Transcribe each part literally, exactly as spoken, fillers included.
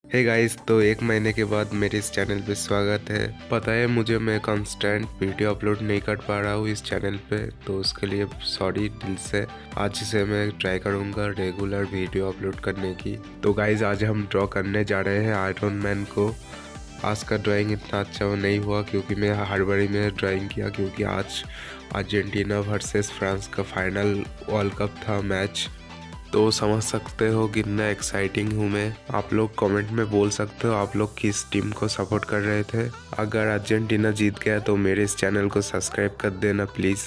Hey guys, तो एक महीने के बाद मेरे इस चैनल पे स्वागत है। पता है मुझे, मैं कांस्टेंट वीडियो अपलोड नहीं कर पा रहा हूँ इस चैनल पे, तो उसके लिए सॉरी दिल से। आज से मैं ट्राई करूँगा रेगुलर वीडियो अपलोड करने की। तो गाइस, आज हम ड्रॉ करने जा रहे हैं आयरन मैन को। आज का ड्राइंग इतना अच्छा नहीं हुआ क्योंकि मैं हड़बड़ी में ड्राइंग किया, क्योंकि आज अर्जेंटीना वर्सेस फ्रांस का फाइनल वर्ल्ड कप था मैच। तो समझ सकते हो कितना एक्साइटिंग हूँ मैं। आप लोग कमेंट में बोल सकते हो आप लोग किस टीम को सपोर्ट कर रहे थे। अगर अर्जेंटीना जीत गया तो मेरे इस चैनल को सब्सक्राइब कर देना प्लीज़।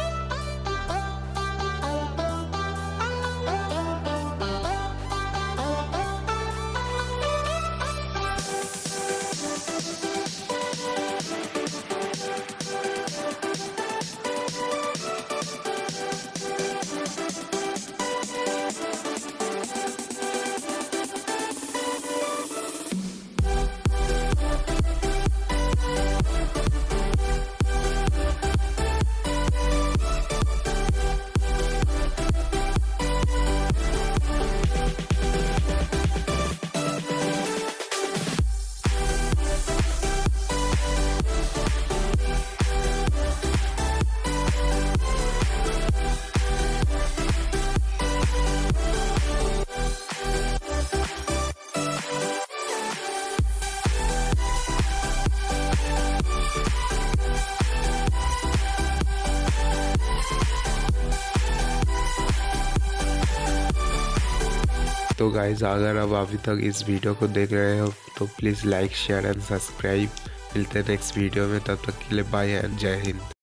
तो गाइज, अगर आप अभी तक इस वीडियो को देख रहे हो तो please like share and subscribe. मिलते हैं नेक्स्ट वीडियो में, तब तक के लिए बाय एंड जय हिंद।